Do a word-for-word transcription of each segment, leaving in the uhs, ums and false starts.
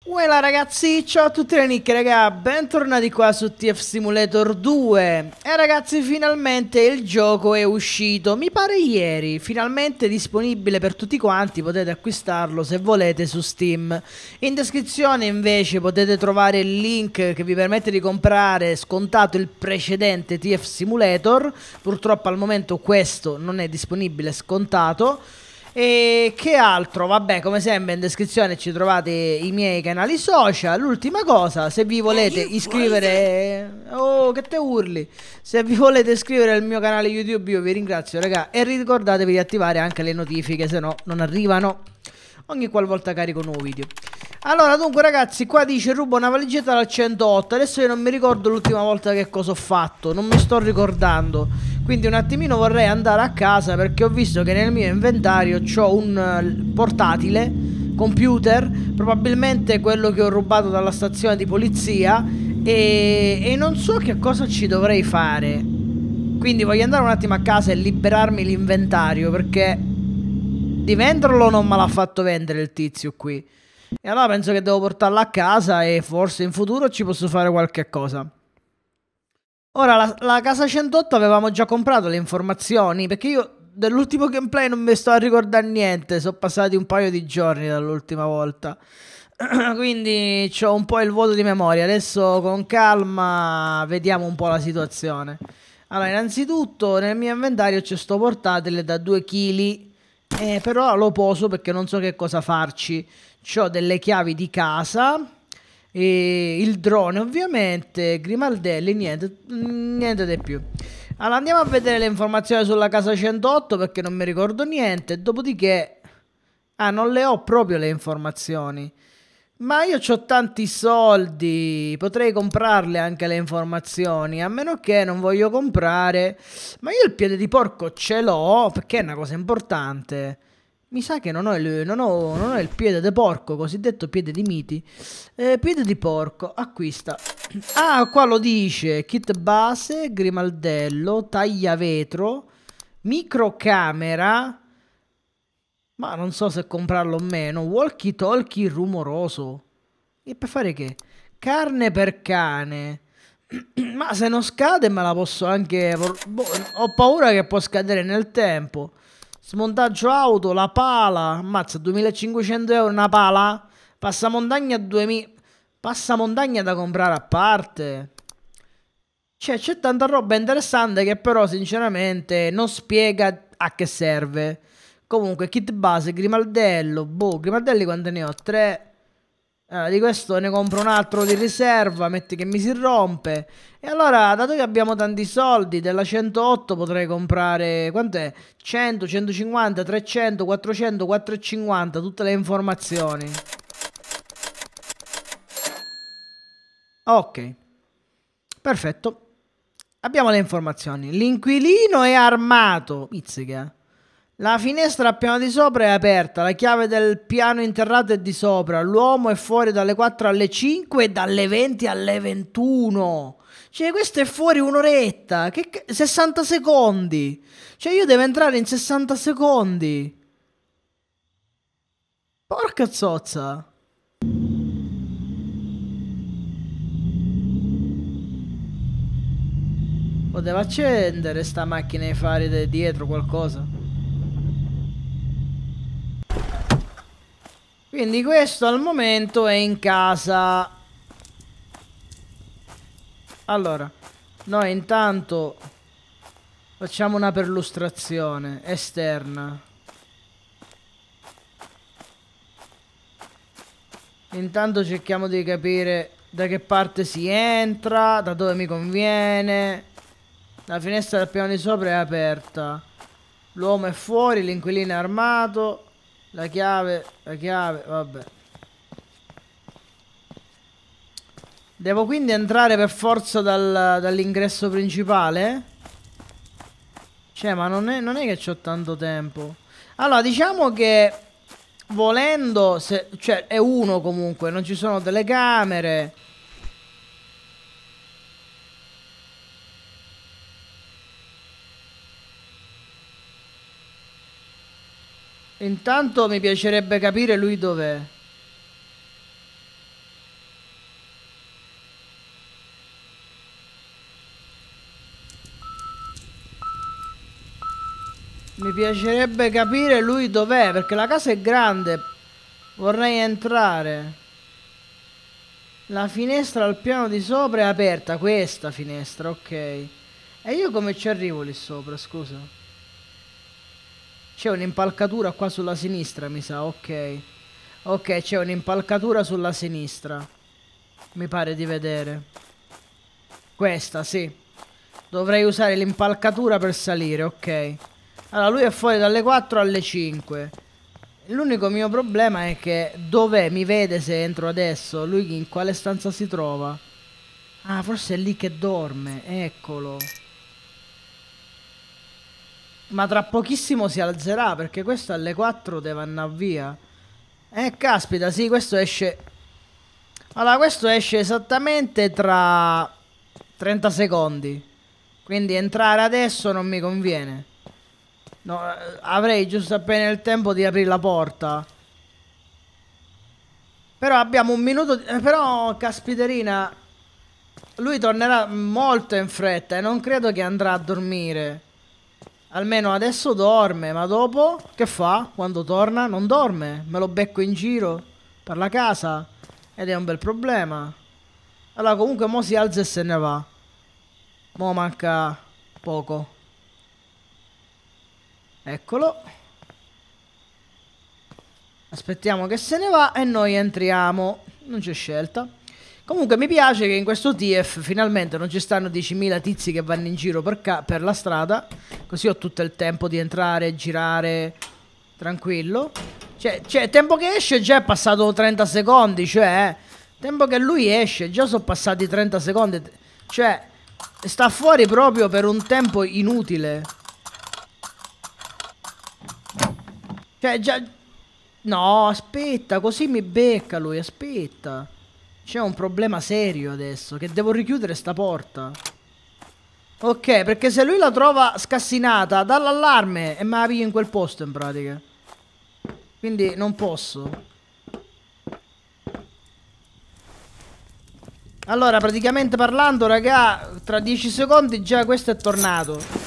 Uela ragazzi, ciao a tutti le nicche raga, bentornati qua su T F Simulator due. E ragazzi, finalmente il gioco è uscito, mi pare ieri, finalmente disponibile per tutti quanti, potete acquistarlo se volete su Steam. In descrizione invece potete trovare il link che vi permette di comprare scontato il precedente T F Simulator, purtroppo al momento questo non è disponibile scontato. E che altro? Vabbè, come sempre in descrizione ci trovate i miei canali social. L'ultima cosa, se vi volete iscrivere... Oh, che te urli! Se vi volete iscrivere al mio canale YouTube io vi ringrazio, raga. E ricordatevi di attivare anche le notifiche, se no non arrivano ogni qualvolta carico un nuovo video. Allora, dunque ragazzi, qua dice rubo una valigetta dal centootto. Adesso io non mi ricordo l'ultima volta che cosa ho fatto, non mi sto ricordando. Quindi un attimino vorrei andare a casa perché ho visto che nel mio inventario c'ho un uh, portatile, computer, probabilmente quello che ho rubato dalla stazione di polizia e, e non so che cosa ci dovrei fare. Quindi voglio andare un attimo a casa e liberarmi l'inventario perché di venderlo non me l'ha fatto vendere il tizio qui. E allora penso che devo portarlo a casa e forse in futuro ci posso fare qualche cosa. Ora, la, la casa centootto avevamo già comprato le informazioni, perché io dell'ultimo gameplay non mi sto a ricordare niente, sono passati un paio di giorni dall'ultima volta. Quindi ho un po' il vuoto di memoria, adesso con calma vediamo un po' la situazione. Allora, innanzitutto nel mio inventario c'è sto portatile da due chili, eh, però lo poso perché non so che cosa farci. C'ho delle chiavi di casa... E il drone ovviamente, grimaldelli, niente, niente di più. Allora andiamo a vedere le informazioni sulla casa centootto perché non mi ricordo niente. Dopodiché, ah, non le ho proprio le informazioni. Ma io ho tanti soldi, potrei comprarle anche le informazioni, a meno che non voglio comprare. Ma io il piede di porco ce l'ho perché è una cosa importante. Mi sa che non ho il, non ho, non ho il piede di porco, cosiddetto piede di miti. Eh, piede di porco, acquista. Ah, qua lo dice. Kit base, grimaldello, tagliavetro, microcamera. Ma non so se comprarlo o meno. Walkie talkie rumoroso. E per fare che? Carne per cane. Ma se non scade me la posso anche... Boh, ho paura che può scadere nel tempo. Smontaggio auto, la pala, ammazza, duemilacinquecento euro una pala? Passamontagna duemila... Passamontagna da comprare a parte. Cioè, c'è tanta roba interessante che però sinceramente non spiega a che serve. Comunque, kit base, grimaldello, boh, grimaldelli quante ne ho? Tre... Eh, di questo ne compro un altro di riserva, metti che mi si rompe. E allora, dato che abbiamo tanti soldi, della centootto potrei comprare... Quant'è? cento, centocinquanta, trecento, quattrocento, quattrocentocinquanta, tutte le informazioni. Ok. Perfetto. Abbiamo le informazioni. L'inquilino è armato. Pizzica. La finestra al piano di sopra è aperta, la chiave del piano interrato è di sopra, l'uomo è fuori dalle quattro alle cinque e dalle venti alle ventuno. Cioè questo è fuori un'oretta, che sessanta secondi. Cioè io devo entrare in sessanta secondi. Porca zozza. Poteva accendere sta macchina e fare dietro qualcosa. Quindi questo al momento è in casa. Allora, noi intanto facciamo una perlustrazione esterna. Intanto cerchiamo di capire da che parte si entra, da dove mi conviene. La finestra del piano di sopra è aperta. L'uomo è fuori, l'inquilino è armato. La chiave, la chiave, vabbè. Devo quindi entrare per forza dal, dall'ingresso principale? Cioè, ma non è, non è che c'ho tanto tempo. Allora, diciamo che volendo, se, cioè è uno comunque, non ci sono telecamere. Intanto mi piacerebbe capire lui dov'è. Mi piacerebbe capire lui dov'è, perché la casa è grande. Vorrei entrare. La finestra al piano di sopra è aperta. Questa finestra, ok. E io come ci arrivo lì sopra, scusa? C'è un'impalcatura qua sulla sinistra, mi sa, ok. Ok, c'è un'impalcatura sulla sinistra. Mi pare di vedere. Questa, sì. Dovrei usare l'impalcatura per salire, ok. Allora, lui è fuori dalle quattro alle cinque. L'unico mio problema è che dov'è? Mi vede se entro adesso? Lui in quale stanza si trova? Ah, forse è lì che dorme. Eccolo. Ma tra pochissimo si alzerà, perché questo alle quattro deve andare via. Eh, caspita, sì, questo esce... Allora, questo esce esattamente tra trenta secondi. Quindi entrare adesso non mi conviene. No, avrei giusto appena il tempo di aprire la porta. Però abbiamo un minuto di... Però, caspiterina, lui tornerà molto in fretta e non credo che andrà a dormire. Almeno adesso dorme, ma dopo che fa? Quando torna? Non dorme. Me lo becco in giro per la casa ed è un bel problema. Allora comunque mo si alza e se ne va. Mo manca poco. Eccolo. Aspettiamo che se ne va e noi entriamo. Non c'è scelta. Comunque mi piace che in questo T F finalmente non ci stanno diecimila tizi che vanno in giro per, per la strada. Così ho tutto il tempo di entrare, girare tranquillo. Cioè, cioè, tempo che esce già è passato trenta secondi. Cioè, tempo che lui esce già sono passati trenta secondi. Cioè, sta fuori proprio per un tempo inutile. Cioè, già... No, aspetta, così mi becca lui, aspetta. C'è un problema serio adesso, che devo richiudere sta porta. Ok, perché se lui la trova scassinata, dà l'allarme e me la piglio in quel posto in pratica. Quindi non posso. Allora, praticamente parlando, raga, tra dieci secondi già questo è tornato.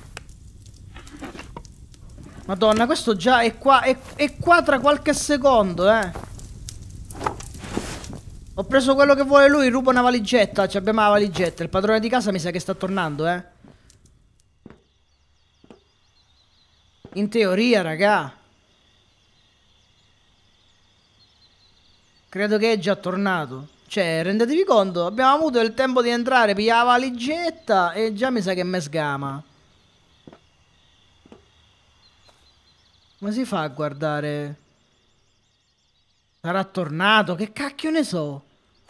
Madonna, questo già è qua, è, è qua tra qualche secondo, eh. Ho preso quello che vuole lui, rubo una valigetta. Ci abbiamo la valigetta. Il padrone di casa mi sa che sta tornando, eh. In teoria, raga. Credo che è già tornato. Cioè, rendetevi conto, abbiamo avuto il tempo di entrare, pigliare la valigetta e già mi sa che me sgama. Come si fa a guardare? Sarà tornato? Che cacchio ne so?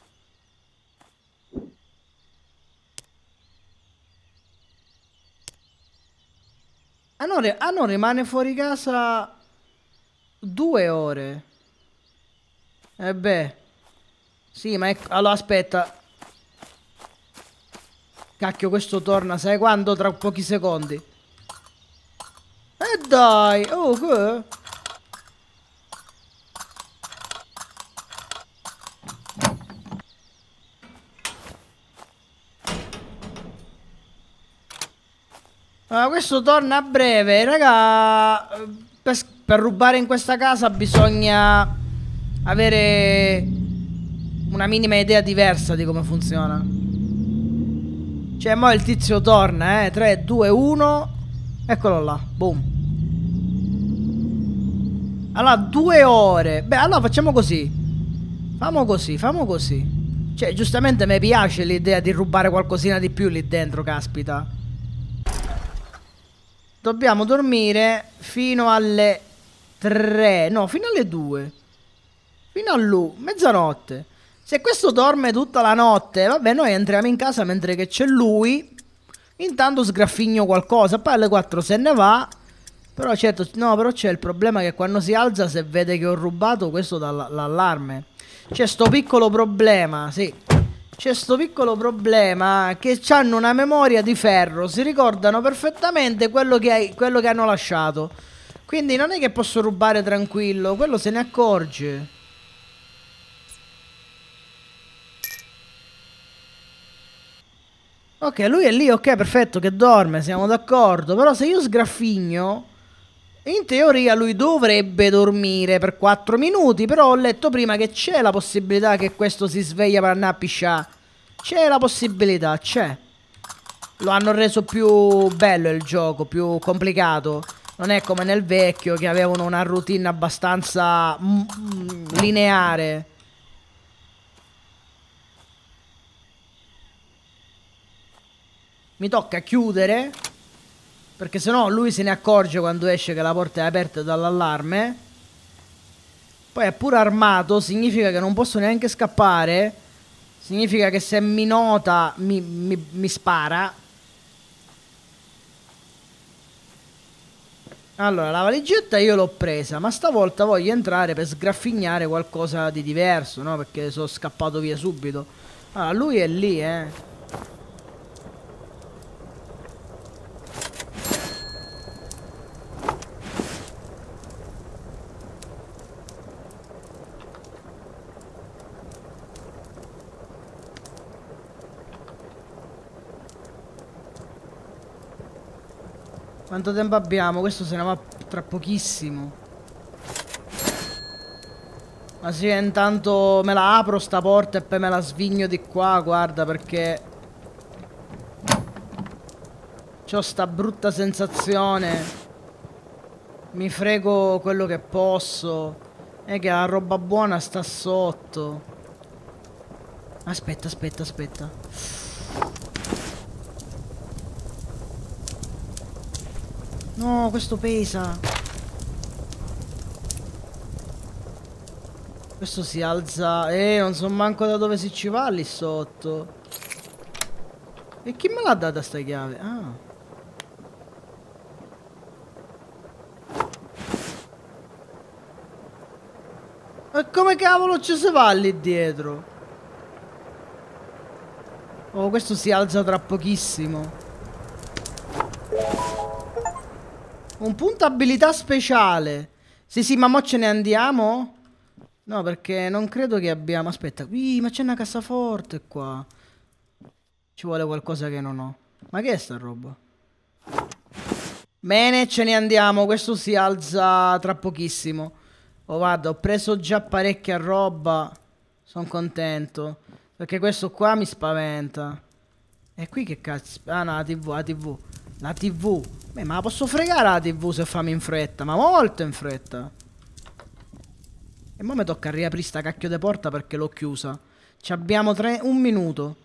Ah no, ah no, rimane fuori casa due ore. E beh. Sì, ma ecco... Allora, aspetta. Cacchio, questo torna, sai quando? Tra pochi secondi. E dai, oh, che? Allora, questo torna a breve, raga. Per, per rubare in questa casa bisogna avere una minima idea diversa di come funziona. Cioè, mo il tizio torna, eh. tre, due, uno. Eccolo là, boom. Allora, due ore. Beh, allora facciamo così. Famo così, famo così. Cioè, giustamente mi piace l'idea di rubare qualcosina di più lì dentro, caspita. Dobbiamo dormire fino alle tre. No, fino alle due. Fino all'u, mezzanotte. Se questo dorme tutta la notte, vabbè, noi entriamo in casa mentre che c'è lui. Intanto sgraffigno qualcosa. Poi alle quattro se ne va. Però certo, no, però c'è il problema che quando si alza, se vede che ho rubato, questo dà l'allarme. C'è sto piccolo problema, sì. C'è sto piccolo problema che hanno una memoria di ferro. Si ricordano perfettamente quello che, hai, quello che hanno lasciato. Quindi non è che posso rubare tranquillo. Quello se ne accorge. Ok, lui è lì, ok, perfetto, che dorme, siamo d'accordo. Però se io sgraffigno, In teoria lui dovrebbe dormire per quattro minuti, però ho letto prima che c'è la possibilità che questo si sveglia per andare a pisciare. C'è la possibilità, c'è. Lo hanno reso più bello il gioco, più complicato. Non è come nel vecchio che avevano una routine abbastanza mm, lineare. Mi tocca chiudere, perché sennò lui se ne accorge quando esce che la porta è aperta dall'allarme. Poi è pure armato, significa che non posso neanche scappare. Significa che se mi nota mi, mi, mi spara. Allora, la valigetta io l'ho presa, ma stavolta voglio entrare per sgraffignare qualcosa di diverso, no? Perché sono scappato via subito. Allora, lui è lì, eh. Quanto tempo abbiamo? Questo se ne va tra pochissimo. Ma sì, intanto me la apro sta porta e poi me la svigno di qua, guarda, perché c'ho sta brutta sensazione. Mi frego quello che posso. È che la roba buona sta sotto. Aspetta, aspetta, aspetta. No, questo pesa. Questo si alza. Eh, non so manco da dove si ci va lì sotto. E chi me l'ha data sta chiave? Ah. E come cavolo ci si va lì dietro? Oh, questo si alza tra pochissimo. Un punto abilità speciale. Sì, sì, ma mo ce ne andiamo? No, perché non credo che abbiamo... Aspetta, Ih, ma c'è una cassaforte qua. Ci vuole qualcosa che non ho. Ma che è sta roba? Bene, ce ne andiamo. Questo si alza tra pochissimo. Oh, guarda, ho preso già parecchia roba. Sono contento. Perché questo qua mi spaventa. E qui che cazzo? Ah no, la tivù, la tivù. La tivù. Beh, ma la posso fregare la tivù se fammi in fretta. Ma molto in fretta. E mo mi tocca riaprire sta cacchio di porta perché l'ho chiusa. Ci abbiamo tre... un minuto.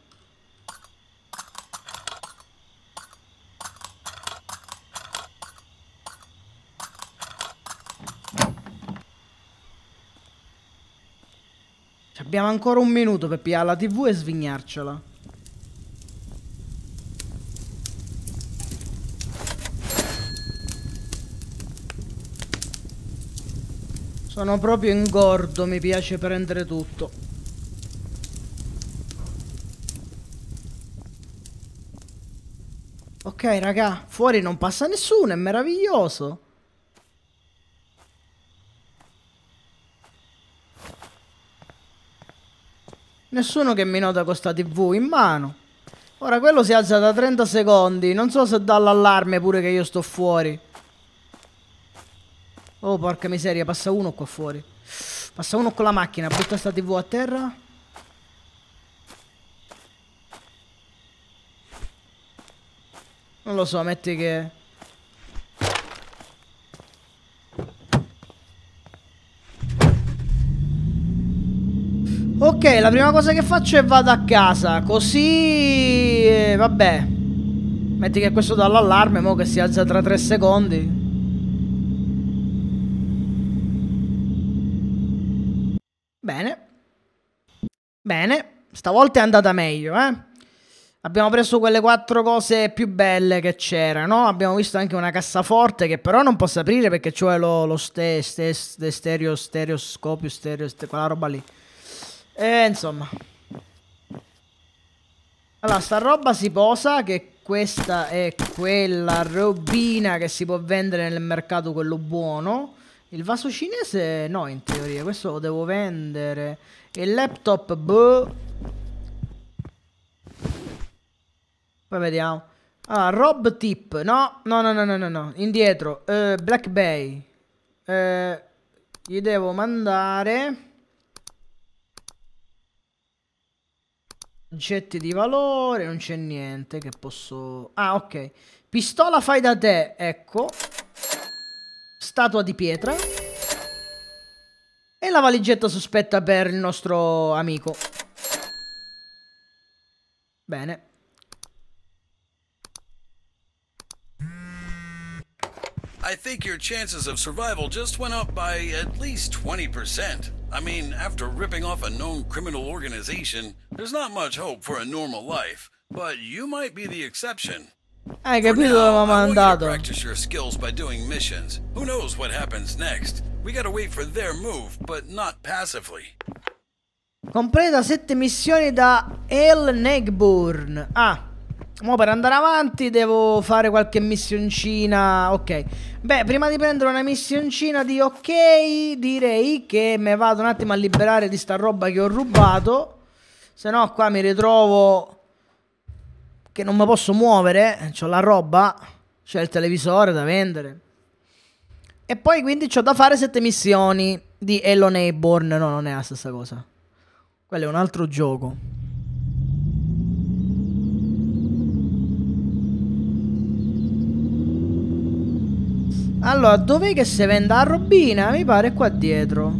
Ci abbiamo ancora un minuto per pigliare la tivù e svignarcela. Sono proprio ingordo, mi piace prendere tutto. Ok, raga, fuori non passa nessuno, è meraviglioso. Nessuno che mi nota con sta tivù in mano. Ora quello si alza da trenta secondi. Non so se dà l'allarme pure che io sto fuori. Oh, porca miseria, passa uno qua fuori. Passa uno con la macchina, butta sta tivù a terra. Non lo so, metti che... Ok, la prima cosa che faccio è vado a casa. Così... eh, vabbè. Metti che questo dà l'allarme, mo che si alza tra tre secondi. Bene. Bene. Stavolta è andata meglio, eh. Abbiamo preso quelle quattro cose più belle che c'erano. Abbiamo visto anche una cassaforte che però non posso aprire perché c'è lo, lo ste, ste, ste, stereo, stereoscopio, stereo, ste, quella roba lì. E insomma. Allora, sta roba si posa, che questa è quella robina che si può vendere nel mercato, quello buono. Il vaso cinese no, in teoria, questo lo devo vendere. Il laptop, boh. Poi vediamo. Ah, Rob Tip. No, no, no, no, no, no, no. Indietro. Uh, Black Bay. Uh, gli devo mandare... Oggetti di valore, non c'è niente che posso... Ah, ok. Pistola fai da te, ecco. Statua di pietra. E la valigetta sospetta per il nostro amico. Bene. I think your chances of survival just went up by at least twenty percent. I mean, after ripping off a known criminal organization, there's not much hope for a normal life. But you might be the exception. Hai capito dove mi ha mandato? Practice your skills by doing missions. Who knows what happens next? We gotta wait for their move, but not passively. Completa sette missioni da El Negburn. Ah, mo per andare avanti devo fare qualche missioncina. Ok. Beh, prima di prendere una missioncina di ok, direi che me vado un attimo a liberare di sta roba che ho rubato. Se no qua mi ritrovo che non mi posso muovere. C'ho la roba, c'è il televisore da vendere. E poi quindi c'ho da fare sette missioni di Hello Neighbor. No, non è la stessa cosa. Quello è un altro gioco. Allora, dov'è che si vende la robina? Mi pare qua dietro.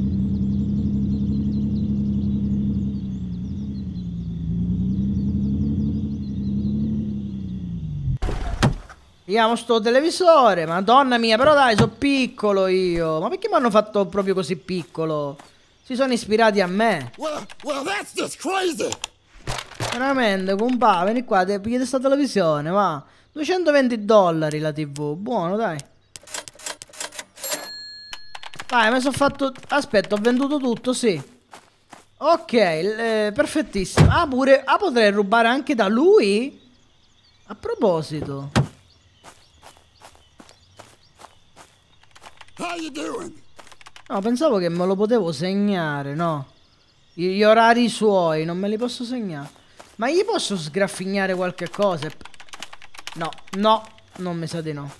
Vediamo sto televisore. Madonna mia, però dai, sono piccolo io. Ma perché mi hanno fatto proprio così piccolo? Si sono ispirati a me. Well, well, that's just crazy. Veramente, compa, vieni qua, ti pigliate sta televisione, va. duecentoventi dollari la tivù. Buono, dai. Dai, mi sono fatto... Aspetta, ho venduto tutto, sì. Ok, eh, perfettissimo. Ah, pure... Ah, potrei rubare anche da lui? A proposito. How you doing? No, pensavo che me lo potevo segnare, no. Gli orari suoi, non me li posso segnare. Ma gli posso sgraffignare qualche cosa? No, no, non mi sa di no.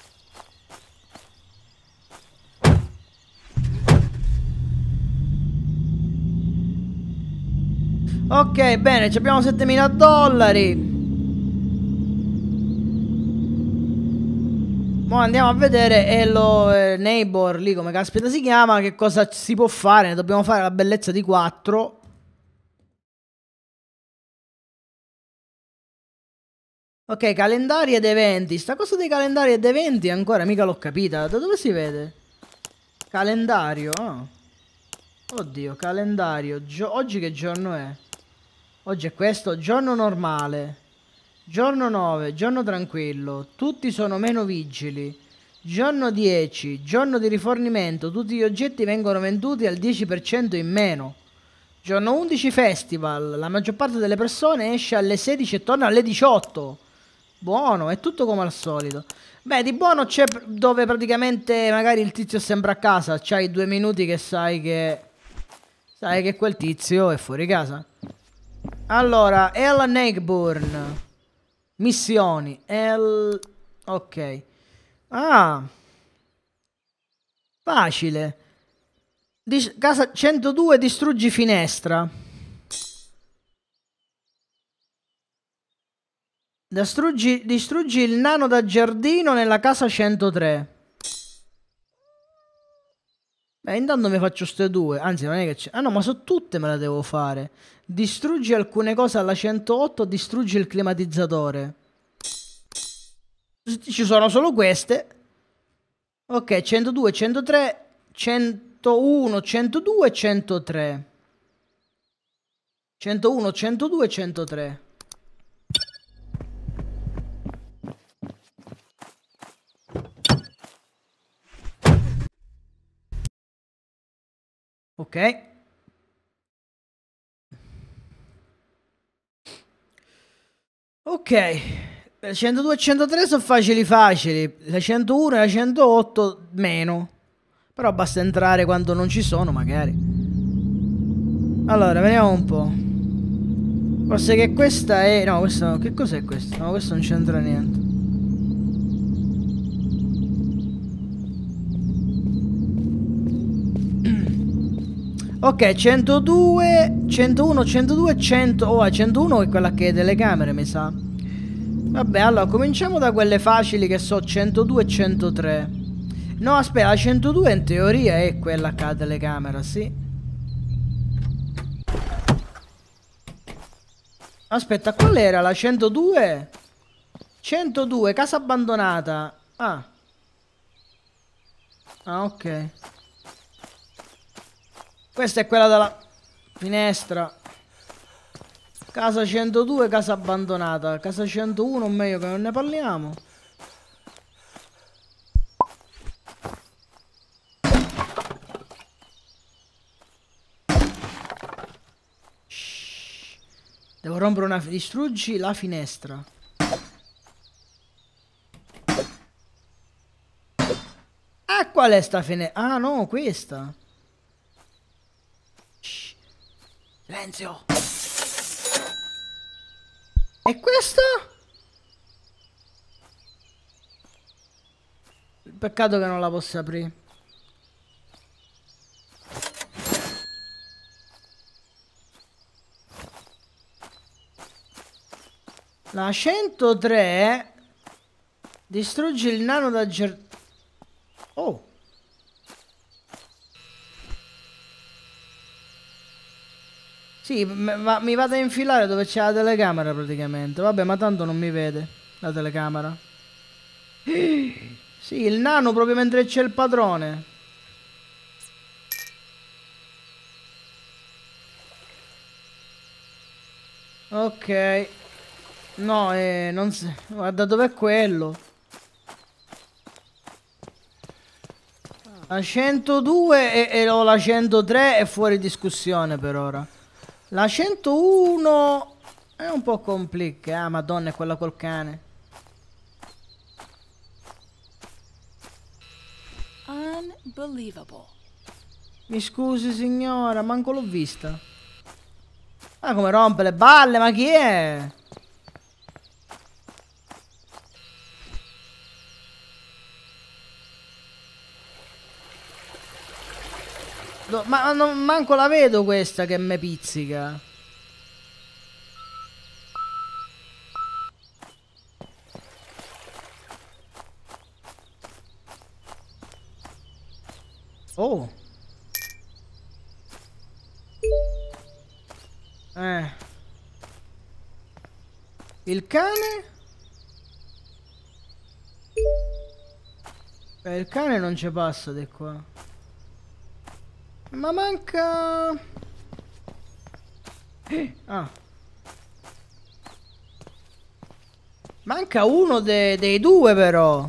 Ok, bene, ci abbiamo settemila dollari. Mo andiamo a vedere Hello eh, Neighbor, lì come caspita si chiama, che cosa si può fare. Ne dobbiamo fare la bellezza di quattro. Ok, calendari ed eventi. Sta cosa dei calendari ed eventi ancora mica l'ho capita. Da dove si vede? Calendario, oh. Oddio, calendario. Gio oggi che giorno è? Oggi è questo, giorno normale. Giorno nove, giorno tranquillo. Tutti sono meno vigili. Giorno dieci, giorno di rifornimento. Tutti gli oggetti vengono venduti al dieci per cento in meno. Giorno undici, festival. La maggior parte delle persone esce alle sedici e torna alle diciotto. Buono, è tutto come al solito. Beh, di buono c'è dove praticamente magari il tizio è sempre a casa. C'hai due minuti che sai che... Sai che quel tizio è fuori casa. Allora, El Neighborn. Missioni. El... Ok. Ah. Facile. Dis casa centodue, distruggi finestra. Distruggi, distruggi il nano da giardino nella casa centotré. Beh, intanto mi faccio ste due. Anzi, non è che c'è... Ah no, ma so tutte me le devo fare. Distruggi alcune cose alla centootto, distruggi il climatizzatore. Ci sono solo queste. Ok, centodue, centotré, centouno, centodue, centotré. centouno, centodue, centotré. Ok. Ok. Le centodue e centotré sono facili facili. La centouno e la centootto meno. Però basta entrare quando non ci sono magari. Allora, vediamo un po'. Forse che questa è... No, questo... Che cos'è questo? No, questo non c'entra niente. Ok, centodue, centouno, centodue, cento... Oh, centouno è quella che è telecamere, mi sa. Vabbè, allora, cominciamo da quelle facili che so, centodue e centotré. No, aspetta, la centodue in teoria è quella che ha telecamera, sì. Aspetta, qual era la centodue? centodue, casa abbandonata. Ah. Ah, ok. Questa è quella della finestra. Casa centodue, casa abbandonata. Casa centouno, meglio che non ne parliamo. Shhh. Devo rompere una... Distruggi la finestra. Ah, qual è sta finestra? Ah, no, questa. Shhh. Silenzio. E questa? Peccato che non la possa aprire. La centotré. Distruggi il nano da ger... Oh. Sì, ma mi vado a infilare dove c'è la telecamera praticamente. Vabbè, ma tanto non mi vede la telecamera. Sì, il nano proprio mentre c'è il padrone. Ok. No, eh, non si... Guarda dov'è quello. La centodue e, e o la centotré è fuori discussione per ora. La centouno è un po' complicata. Ah, madonna, è quella col cane. Unbelievable. Mi scusi signora, manco l'ho vista. Ah, come rompe le balle, ma chi è? Do ma non, manco la vedo questa che me pizzica. Oh. Eh. Il cane? Eh, il cane non ci passa di qua. Ma manca... Eh, ah. Manca uno de dei due però.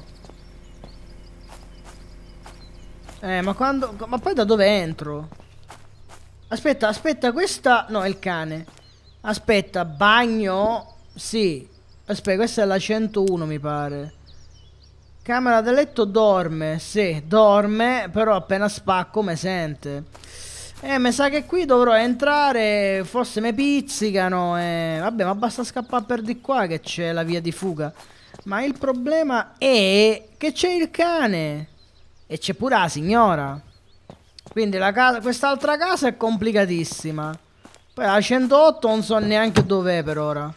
Eh, ma quando... Ma poi da dove entro? Aspetta, aspetta, questa... No, è il cane. Aspetta, bagno... Sì. Aspetta, questa è la centouno mi pare. Camera da letto dorme. Sì, dorme, però appena spacco me sente. Eh, mi sa che qui dovrò entrare. Forse mi pizzicano. E... Vabbè, ma basta scappare per di qua che c'è la via di fuga. Ma il problema è che c'è il cane. E c'è pure la signora. Quindi la casa, quest'altra casa è complicatissima. Poi la centootto non so neanche dov'è per ora.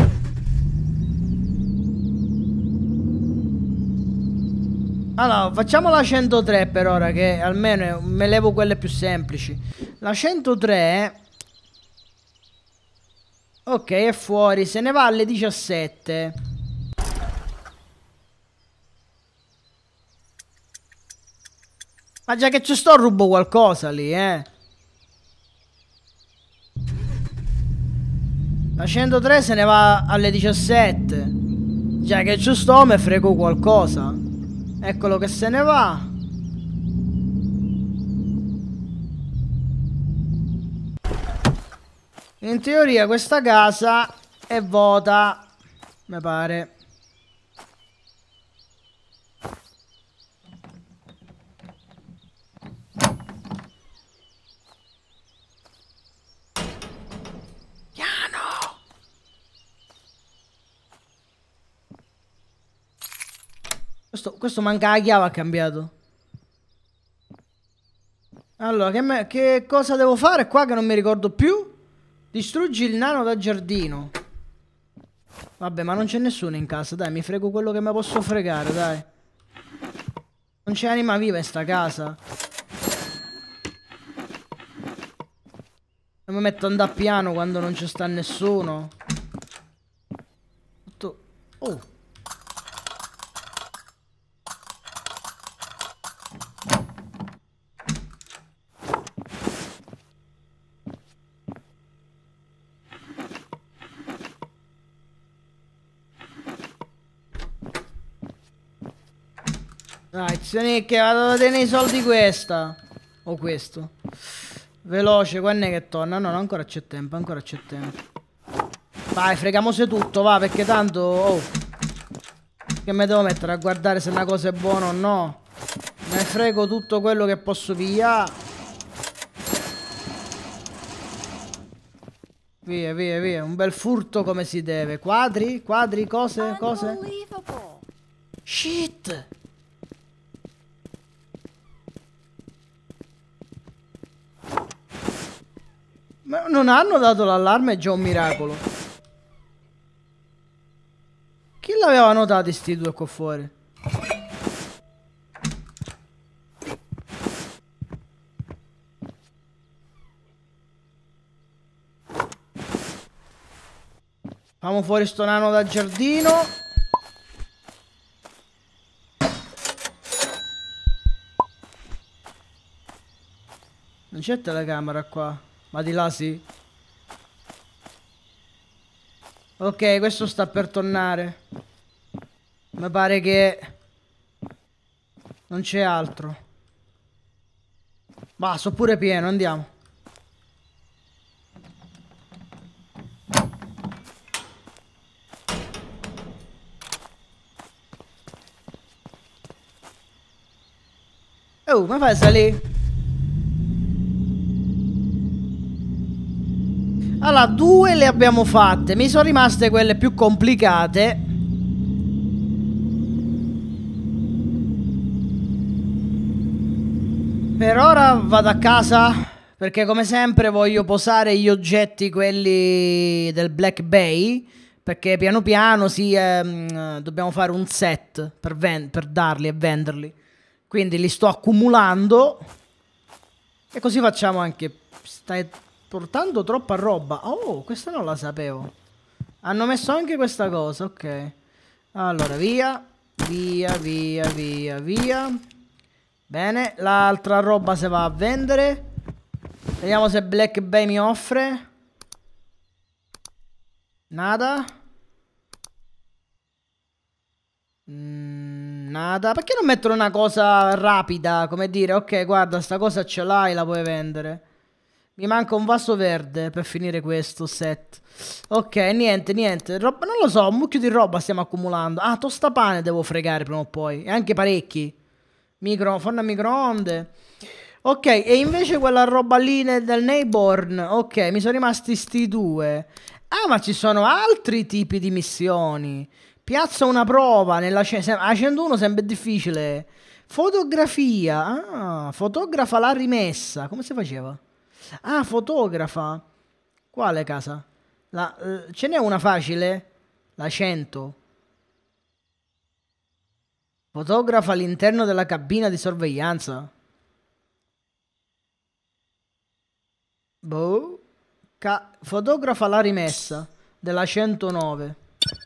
Allora, facciamo la centotré per ora, che almeno me levo quelle più semplici. La centotré... Ok, è fuori. Se ne va alle diciassette. Ma già che ci sto rubo qualcosa lì, eh. La centotré se ne va alle diciassette. Già che ci sto me frego qualcosa. Eccolo che se ne va. In teoria questa casa è vuota, mi pare. Questo, questo manca la chiave, ha cambiato. Allora Allora, che, me, che cosa devo fare qua che non mi ricordo più? Distruggi il nano da giardino. Vabbè, ma non c'è nessuno in casa, dai, mi frego quello che mi posso fregare, dai. Non c'è anima viva in sta casa. Non mi metto a andare piano quando non ci sta nessuno. Tutto... Oh. Dai, zione, che vado a tenere i soldi questa. O questo. Veloce, quando è che torna? No, no, ancora c'è tempo, ancora c'è tempo. Vai, fregamose tutto, va, perché tanto... Oh. Che mi devo mettere a guardare se una cosa è buona o no? Me frego tutto quello che posso pigliare. Via, via, via. Un bel furto come si deve. Quadri, quadri, cose, cose. Shit. Ma non hanno dato l'allarme, è già un miracolo. Chi l'aveva notato sti due qua fuori? Facciamo fuori sto nano da giardino. Non c'è telecamera qua. Ma di là sì. Ok, questo sta per tornare. Mi pare che non c'è altro. Ma so pure pieno, andiamo. Oh, ma fai salire? Allora, due le abbiamo fatte. Mi sono rimaste quelle più complicate. Per ora vado a casa, perché come sempre voglio posare gli oggetti, quelli del Black Bay, perché piano piano sì, ehm, dobbiamo fare un set per, per darli e venderli. Quindi li sto accumulando. E così facciamo anche... Stai... portando troppa roba. Oh, questa non la sapevo. Hanno messo anche questa cosa, ok. Allora, via. Via, via, via, via. Bene, l'altra roba si va a vendere. Vediamo se Black Bay mi offre. Nada. Mm, nada. Perché non mettono una cosa rapida? Come dire, ok, guarda, sta cosa ce l'hai, la puoi vendere. Mi manca un vaso verde per finire questo set. Ok, niente, niente. Roba, non lo so, un mucchio di roba stiamo accumulando. Ah, tostapane devo fregare prima o poi. E anche parecchi. Micro, forno a microonde. Ok, e invece quella roba lì del Neighborn. Ok, mi sono rimasti sti due. Ah, ma ci sono altri tipi di missioni. Piazza una prova nella a centouno sembra difficile. Fotografia. Ah, fotografa la rimessa. Come si faceva? Ah, fotografa. Quale casa? La, eh, ce n'è una facile? La cento. Fotografa all'interno della cabina di sorveglianza. Boh. Ca fotografa la rimessa della centonove.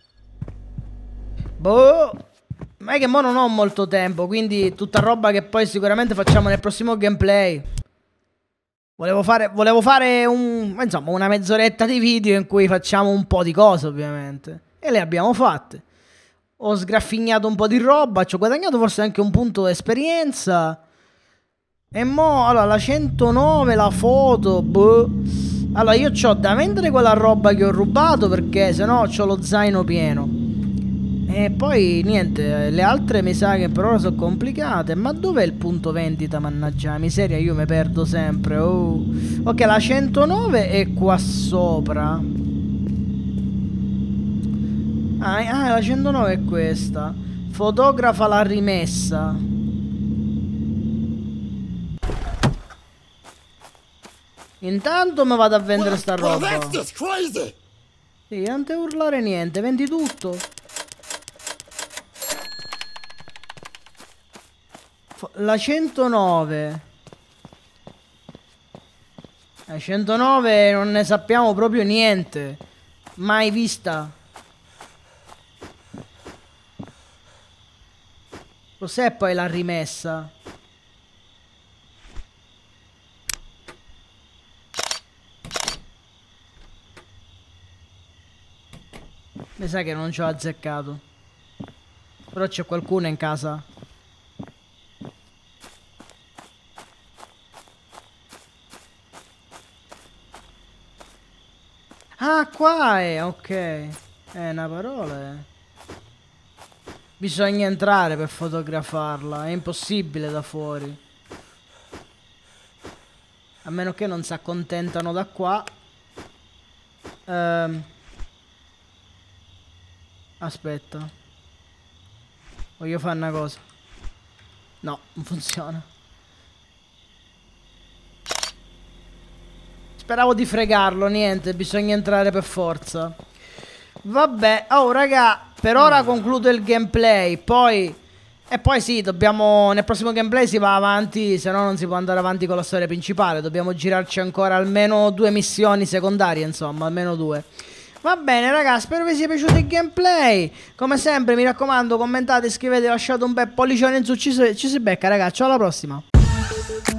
Boh. Ma è che mo non ho molto tempo, quindi tutta roba che poi sicuramente facciamo nel prossimo gameplay. Volevo fare, volevo fare un, insomma, una mezz'oretta di video in cui facciamo un po' di cose, ovviamente. E le abbiamo fatte. Ho sgraffignato un po' di roba, ci ho guadagnato forse anche un punto d'esperienza. E mo, allora, la centonove, la foto, boh. Allora, io c'ho da vendere quella roba che ho rubato, perché sennò c'ho lo zaino pieno. E poi, niente, le altre mi sa che per ora sono complicate. Ma dov'è il punto vendita, mannaggia la miseria, io mi perdo sempre. Oh. Ok, la centonove è qua sopra. Ah, ah, la centonove è questa. Fotografa la rimessa. Intanto mi vado a vendere Well, sta well, roba. that's just crazy. Sì, non te urlare niente, vendi tutto. F- La centonove. La centonove non ne sappiamo proprio niente. Mai vista. Cos'è poi la rimessa? Mi sa che non ci ho azzeccato. Però c'è qualcuno in casa. Ah, qua è, ok. È una parola. eh. Bisogna entrare per fotografarla. È impossibile da fuori. A meno che non si accontentano da qua. Ehm. Aspetta. Voglio fare una cosa. No, non funziona. Speravo di fregarlo, niente, bisogna entrare per forza. Vabbè, oh raga, per ora concludo il gameplay, poi... E poi sì, dobbiamo... Nel prossimo gameplay si va avanti, se no non si può andare avanti con la storia principale. Dobbiamo girarci ancora almeno due missioni secondarie, insomma, almeno due. Va bene raga, spero vi sia piaciuto il gameplay. Come sempre mi raccomando, commentate, iscrivetevi, lasciate un bel pollicione in su. Ci si, ci si becca raga, ciao alla prossima.